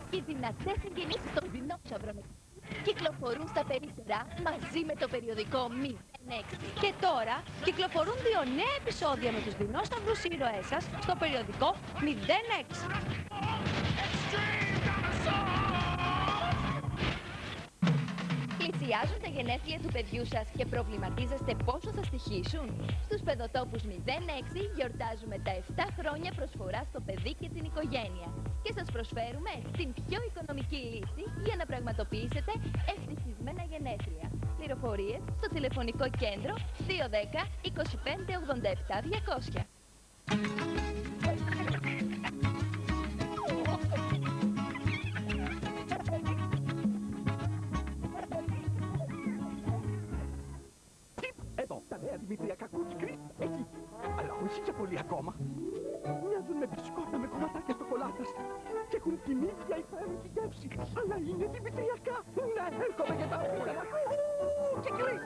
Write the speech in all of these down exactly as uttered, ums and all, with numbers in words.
Οι δυνατές συγκινήσεις των δεινόσαυρων κυκλοφορούν στα περίπτερα μαζί με το περιοδικό μηδέν έξι. Και τώρα κυκλοφορούν δύο νέα επεισόδια με τους δεινόσαυρους ήρωές σας στο περιοδικό μηδέν έξι. Πλησιάζουν τα γενέθλια του παιδιού σας και προβληματίζεστε πόσο θα στοιχήσουν? Στους παιδοτόπους μηδέν έξι γιορτάζουμε τα επτά χρόνια προσφορά στο παιδί και την οικογένεια και σας προσφέρουμε την πιο οικονομική λύση για να πραγματοποιήσετε ευτυχισμένα γενέθλια. Πληροφορίες στο τηλεφωνικό κέντρο δύο ένα μηδέν είκοσι πέντε ογδόντα επτά διακόσια. Εδώ, τα νέα δημητριακά cookie crisp, εκεί. Αλλά όχι για πολύ ακόμα. Μοιάζουν με μπισκότα με κομματάκια σοκολάτας και έχουν την ίδια υπέροχη γεύση. Αλλά είναι δημητριακά. Ναι, έρχομαι για τα απίτερα. Cookie crisp.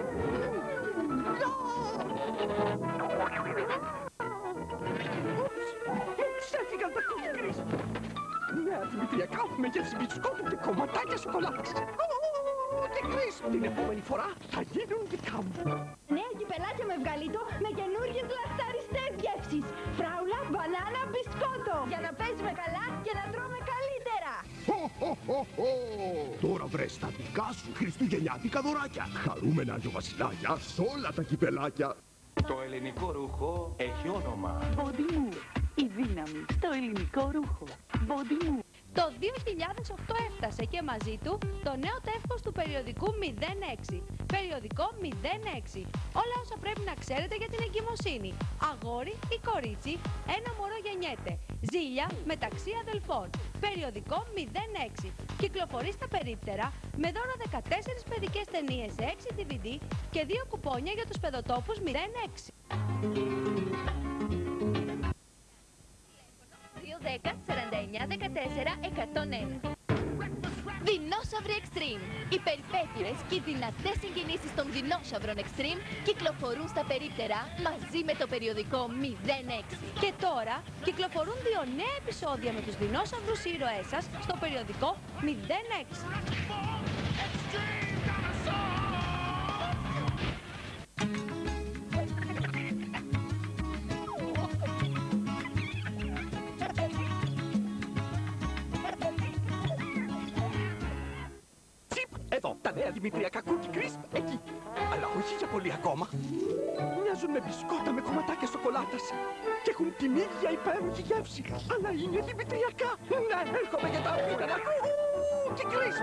Ούψ, μου ξέφυγαν τα cookie crisp. Νέα δημητριακά με γεύση μπισκότου και κομματάκια σοκολάτας. Cookie crisp. Την επόμενη φορά θα γίνουν δικά μου. Νέα κυπελάκια με βγαλίτο με καινούργιες λαχταριστές γεύσεις. Φράουλα, μπανάνα, μπισκότο. Για να παίζουμε καλά και να τρώμε καλύτερα. Χω, χω, χω, χω. Τώρα βρες τα δικά σου χριστουγεννιάτικα δωράκια. Χαρούμενα Αγιοβασιλάκια σ' όλα τα κυπελάκια. Το ελληνικό ρούχο έχει όνομα. Body Move. Η δύναμη στο ελληνικό ρούχο. Body Move. Το δύο χιλιάδες οκτώ έφτασε και μαζί του το νέο τεύχος του περιοδικού μηδέν έξι. Περιοδικό μηδέν έξι. Όλα όσα πρέπει να ξέρετε για την εγκυμοσύνη. Αγόρι ή κορίτσι, ένα μωρό γεννιέται. Ζήλια μεταξύ αδελφών. Περιοδικό μηδέν έξι. Κυκλοφορεί στα περίπτερα με δώρο δεκατέσσερις παιδικές ταινίες σε έξι ντι βι ντι και δύο κουπόνια για τους παιδοτόπους μηδέν έξι. δύο ένα μηδέν σαράντα εννιά δεκατέσσερα εκατόν ένα. Δεινόσαυροι Extreme. Οι περιπέτειες και οι δυνατές συγκινήσεις των δεινόσαυρων Extreme κυκλοφορούν στα περίπτερα μαζί με το περιοδικό μηδέν έξι. Και τώρα κυκλοφορούν δύο νέα επεισόδια με τους δεινόσαυρους ήρωές σας στο περιοδικό μηδέν έξι. Εδώ, τα νέα δημητριακά cookie crisp, εκεί. Αλλά όχι για πολύ ακόμα. Μοιάζουν με μπισκότα με κομματάκια σοκολάτας και έχουν την ίδια υπέροχη γεύση. Αλλά είναι δημητριακά. Ναι, έρχομαι για τα απίτερα. Cookie crisp.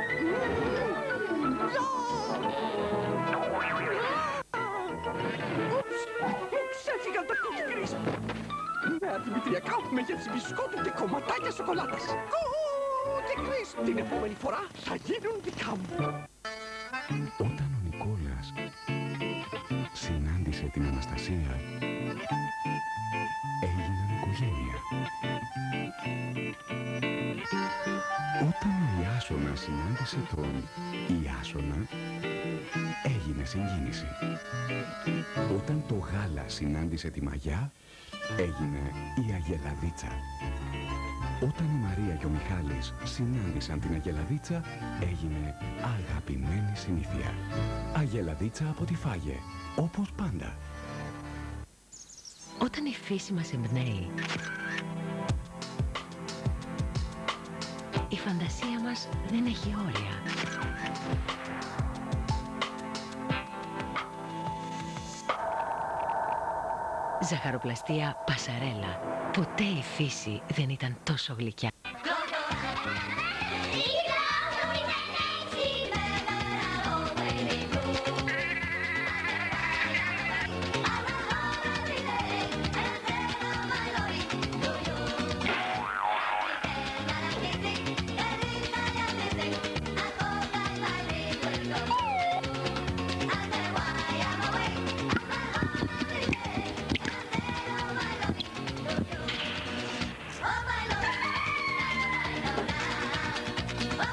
Ούψ, μου ξέφυγαν τα cookie crisp. Νέα δημητριακά με γεύση μπισκότου και κομματάκια σοκολάτας. Cookie crisp. Την επόμενη φορά θα γίνουν δικά μου. Όταν ο Νικόλας συνάντησε την Αναστασία, έγιναν οικογένεια. Όταν ο Ιάσονας συνάντησε τον Ιάσονα, έγινε συγκίνηση. Όταν το Γάλα συνάντησε τη Μαγιά, έγινε η Αγελαδίτσα. Όταν η Μαρία και ο Μιχάλης συνάντησαν την Αγελαδίτσα, έγινε αγαπημένη συνήθεια. Αγελαδίτσα από τη Φάγε, όπως πάντα. Όταν η φύση μας εμπνέει, η φαντασία μας δεν έχει όρια. Ζαχαροπλαστεία Πασαρέλα. Ποτέ η φύση δεν ήταν τόσο γλυκιά. Oh my Lord!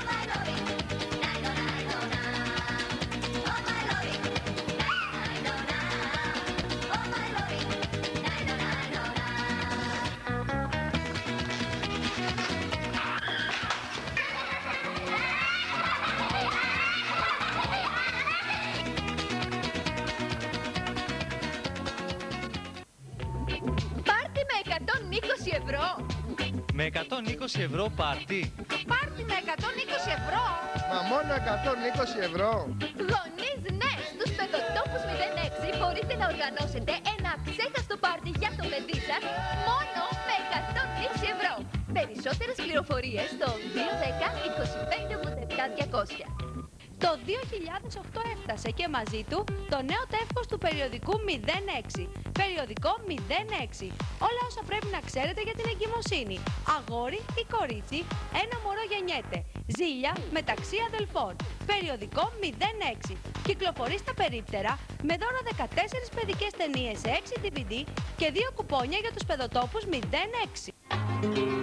εκατόν είκοσι ευρώ. Με εκατόν είκοσι ευρώ πάρτι. Πάρτι με εκατόν είκοσι ευρώ. Μα μόνο εκατόν είκοσι ευρώ. Γονείς, ναι, στους παιδοτόπους μηδέν έξι μπορείτε να οργανώσετε ένα αξέχαστο πάρτι για το παιδί σας μόνο με εκατόν είκοσι ευρώ. Περισσότερες πληροφορίες στο δύο δέκα είκοσι πέντε ογδόντα επτά διακόσια. Το δύο χιλιάδες οκτώ έφτασε και μαζί του το νέο τεύχος του περιοδικού μηδέν έξι. Περιοδικό μηδέν έξι. Όλα όσα πρέπει να ξέρετε για την εγκυμοσύνη. Αγόρι ή κορίτσι, ένα μωρό γεννιέται. Ζήλια μεταξύ αδελφών. Περιοδικό μηδέν έξι. Κυκλοφορεί στα περίπτερα με δώρο δεκατέσσερις παιδικές ταινίες σε έξι ντι βι ντι και δύο κουπόνια για τους παιδοτόπους μηδέν έξι.